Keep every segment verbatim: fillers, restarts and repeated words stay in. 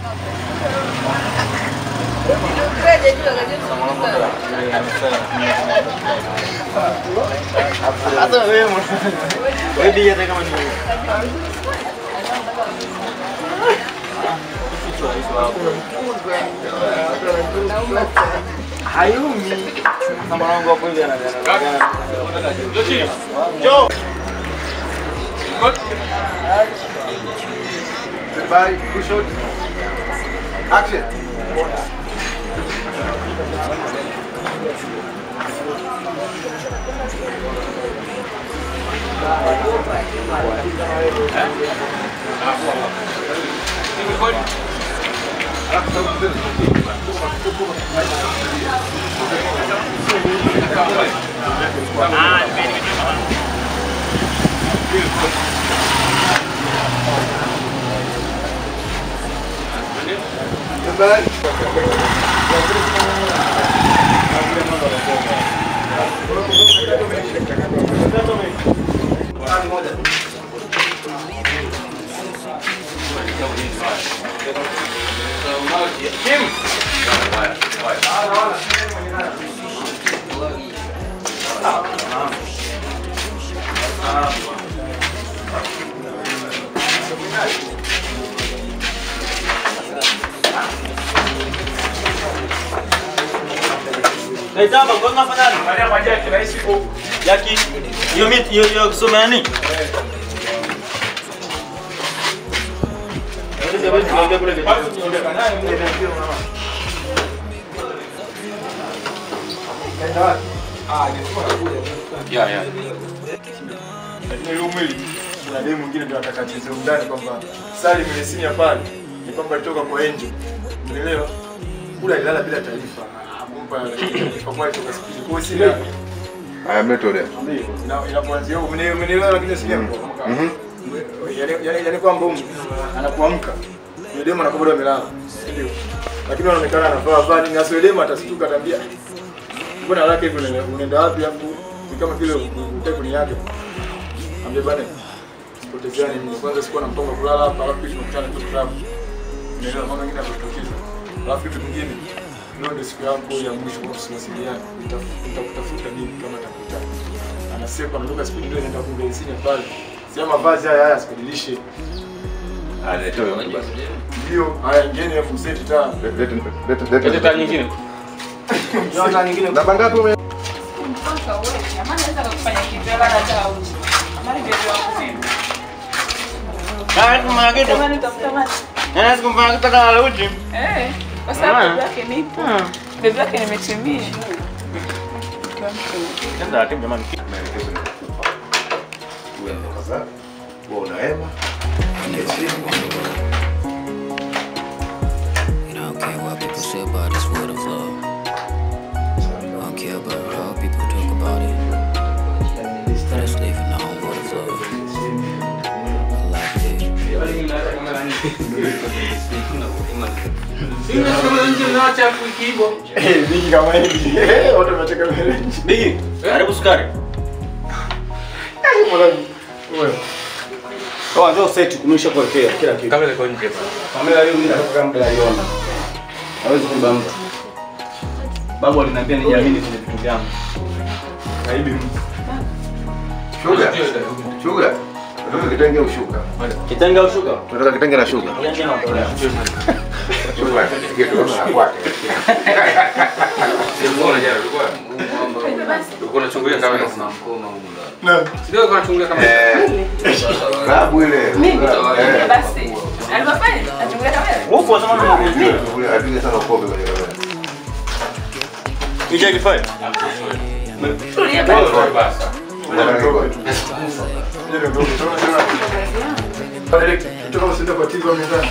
Atau wewe wewe dia kama ni hayumi sama orang gua pun dia nak Jo Everybody, push out. Action. Eh, tama, kau nak apa ni? Ada apa aja kira isi ko. Yaki, yo mit, yo yo kusoma nini? Ini sebab dia boleh boleh. Ya ya. Ni umeli. Kuna demu mwingine ndio atakachezea ndani kwamba Salim Mesinya pale ni kwamba alitoka kwa Angel. Unaelewa? Kula ilala bila taarifa. Kumpa kwa kwa toka spidi. Kwa sina. Haya mleto leo. Ndio. Inapoanzia huko umeelewa lakini sija. Mhm. Yaani yaani kwamba anapoamka yule demu anakuwa bado amelala. Ndio. Lakini anaonekana anavaa vani na sio demu atastuka atambia. Mbona lake hivyo unaenda wapi hapo? Ni kama vile utaki kuniaga. Ambia bwana. Potezeani mimi kwanza sikuwa na mpango kulala hapa alafu kisha tunakutana tu club. Ndio mambo mengine yakatokeza. Alafu kitu kingine leo ndio siku yangu ya mwisho kwa kuwasiliana. Nitakutafuta mimi kama takuta. Anasema anatoka speed ndio anaenda kumbezinya pale. Sema mavazi haya haya sibadilishe. Ah, leta wewe basi. Ndio, haya ngine ya kuseti taa. Leta leta Leta taa nyingine. Ndio taa nyingine. Na bangapi ume? Mpaka wewe, amana anaweza kufanya kitu wala hata auti. Amani ndio wako. Kaya kumana kitu. Jamani tamtamani. Nani kumfanya kitu kama uji? Eh, kwa sababu bebe yake nipo. Bebe yake nimetimia. Ndio ati jamani. Wewe kaza. Wewe unaema. You don't care what people say about this word of love. I don't care about how people talk about it. I just live in the own word of love. I like it. Sina kama nje naacha kuikibo. Eh, bigi kama hivi. Eh, watu wanataka mbele. Bigi, karibu sukari. Eh, mwanangu. Wewe. Kwa ndio set kumesha kuelekea kila kitu. Kamera iko nje bana. Kamera hiyo mimi nataka kama mtaiona. Hawezi kubamba. Babu aliniambia nijiamini kwenye vitu vyangu. Kaibi mtu. Sugar. Sugar. Tunataka kitenge au shuka? Kitenge au shuka? Tunataka kitenge na shuka. Kitenge na shuka. Shuka kitu kama kwake. Sio jana tulikuwa. Tulikuwa tunachungulia kamera kuna mkono huko ndani. Na. Sio kwa tunachungulia kamera. Eh. Babu ile. Mimi basi. Alipofanya achungulia kamera. Huko sema mimi. Ule apige sana kombe kwenye kamera. Ije kifai. Tulia basi. Basi. Ndio ndio tunataka. Pale kitu kama sio kwa T V mezani.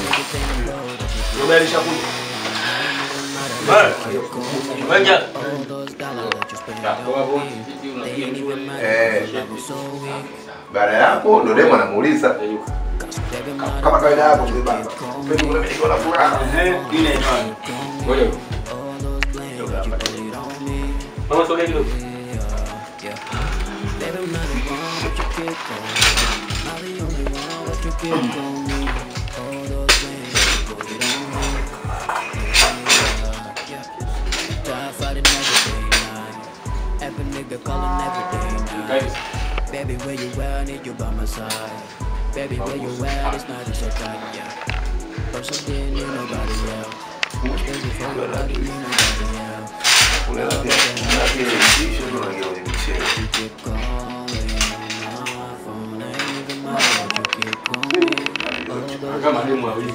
Ndio alishakuja. Bye. Wenja. Eh. Baada yako ndo demo anamuuliza. Kama kawaida yako mzee baba. Mimi unapigwa na furaha. Eh, ine imani. Ngoja. Mama sogea kidogo. Baby, where you at? I need you by my side. Baby, where you at? It's not just a time, yeah. First I didn't need nobody else. Busy for nobody, need nobody else. Love it, you keep calling my phone. Ain't even matter what you keep calling. Kama demu wawili.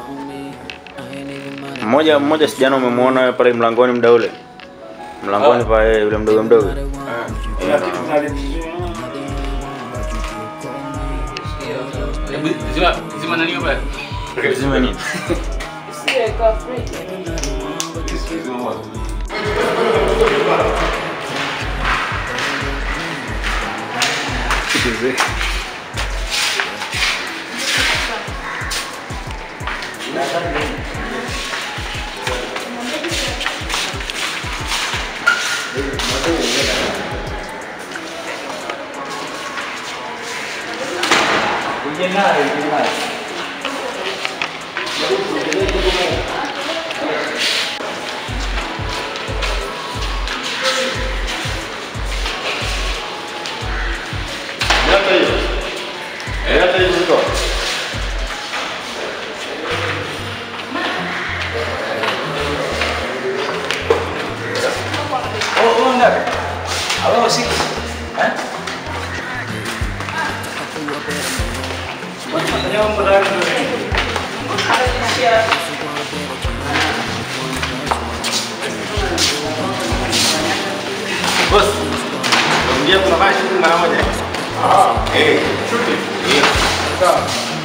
Mmoja mmoja sijana umemwona wewe pale mlangoni muda ule. Mlangoni pale yule mdogo mdogo. Ila kitu kinalipia. Zima zima nani hapa? Zima nini? Sio kwa free. Kitu Bos, dia kuna bashi mara moja. Ah, eh, shuti. Iya. Sawa.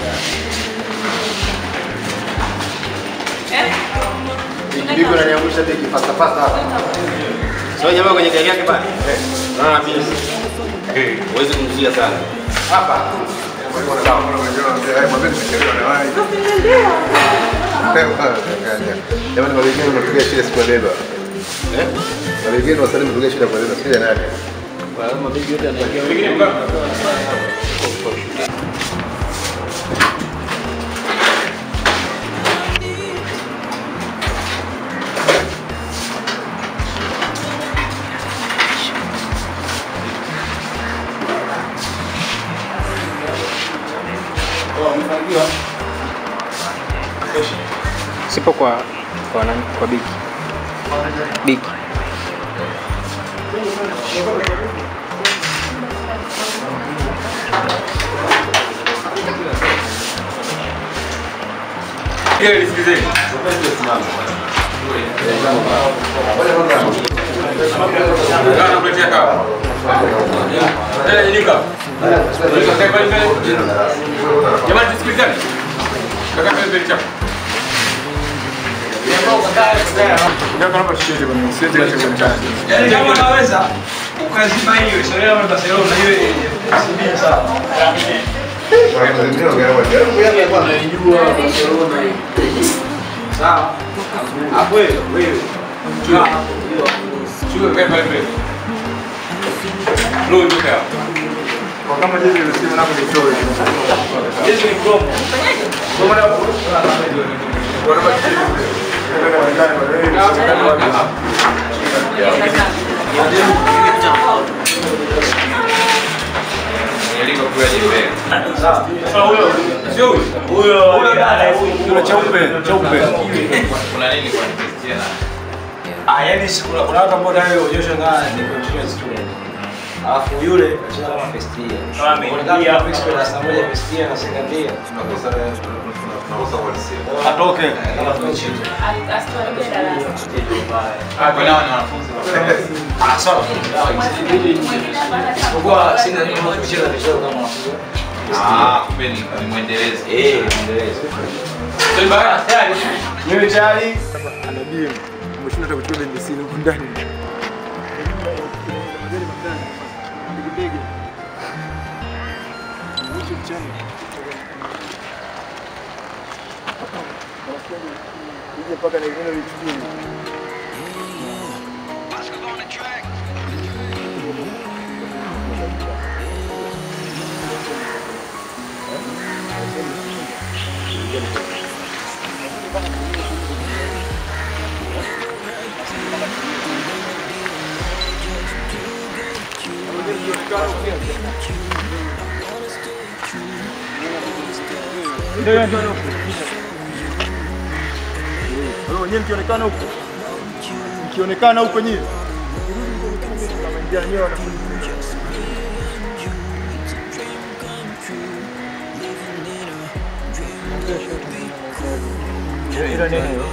Eh? Bibi unaniangusha begi fasta fasta hapa. Sio jamaa kwenye gari yake pale. Eh. Na mimi. Eh, uweze kumzuia sana. Hapa. Sawa, unajua mwambie nimechelewa na wapi. Jamani wale unapiga shida siku leo. Eh? Wale wasalimu kupiga shida kwa leo. Sija nani? Kwa mabegi yote anaingia. Pengine mkaka. Sipo kwa kwa nani? Kwa Biki. Biki. Ile nisikizeni. Kana kuletea kawa. Eh, nika. Nika kai pale pale. Jamani tusikilizane. Kaka pale pale chapa. Ndio kama shida bwana, sisi ndio tunachana. Yaani kama unaweza ukazima hiyo historia ya Barcelona hiyo sibini sawa. Sawa. Hapo wewe wewe. Chua. Chua kai pale pale. Lo ndio kwa. Kwa kama jinsi ulisema napo ni story. Hizi ni promo. Kwa maana kwa nini Yaliko kwa jibe. Sawa. Huyo. Sio huyo. Huyo huyo dada Kuna chaupe, chaupe. Kuna nini kwa Cristiano? ah, yaani kuna kuna watu ambao nayo Joshua ngana ni continuous student. Alafu yule anacheza kama first year. Kama ameingia hapo experience na moja first year na second year. Tunakosa tunakosa walisia. Atoke. Kama tunacheza. Asituambie darasa. Ah, kwa nao ni wanafunzi. Ah, sawa. Kwa sina Kwa nini kucheza vizuri kama wanafunzi. Ah, kumbe ni ni muendelezi. Eh, endeleza. Sio baya. Tayari. Mimi tayari. anabii umeshinda hata kuchukua B C huko ndani. Nije paka na ile lichukue. Too good, you Ndio ndio huko. Wewe nyinyi mkionekana huko. Mkionekana huko nyinyi. Kama ndio nyinyi wanafunzi. Ila nini hiyo?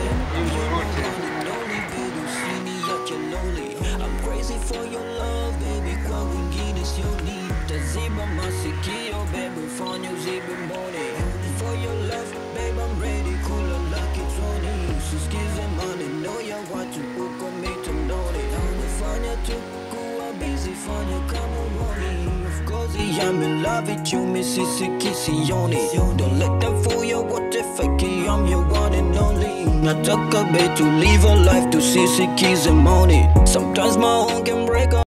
I'm in love with you, Missus Kisioni. Don't let them fool you, what the fuck, I'm your one and only. I talk a bit to live a life to see keys and money. Sometimes my own can break up.